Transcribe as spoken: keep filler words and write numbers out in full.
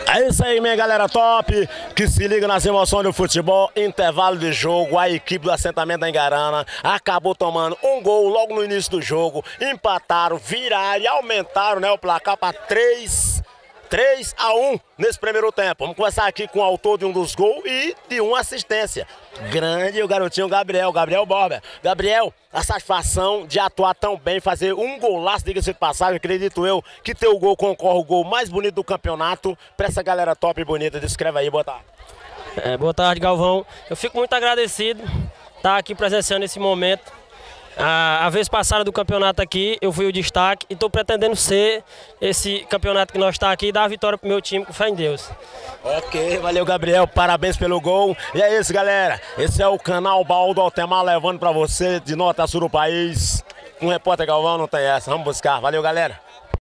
É isso aí, minha galera top, que se liga nas emoções do futebol. Intervalo de jogo, a equipe do assentamento da Engarana acabou tomando um gol logo no início do jogo. Empataram, viraram e aumentaram, né, o placar para três a um nesse primeiro tempo. Vamos começar aqui com o autor de um dos gols e de uma assistência. Grande o garotinho Gabriel, Gabriel Borba. Gabriel, a satisfação de atuar tão bem, fazer um golaço, diga-se de passagem, acredito eu que teu gol concorre o gol mais bonito do campeonato. Pra essa galera top e bonita, descreve aí, boa tarde. É, boa tarde, Galvão. Eu fico muito agradecido estar aqui presenciando esse momento. A, a vez passada do campeonato aqui, eu fui o destaque e estou pretendendo ser esse campeonato que nós está aqui e dar a vitória pro meu time, com fé em Deus. Ok, valeu, Gabriel, parabéns pelo gol. E é isso, galera, esse é o canal Baú do Altemar, levando para você de norte a sul do país. Com o repórter Galvão não tem essa, vamos buscar, valeu, galera.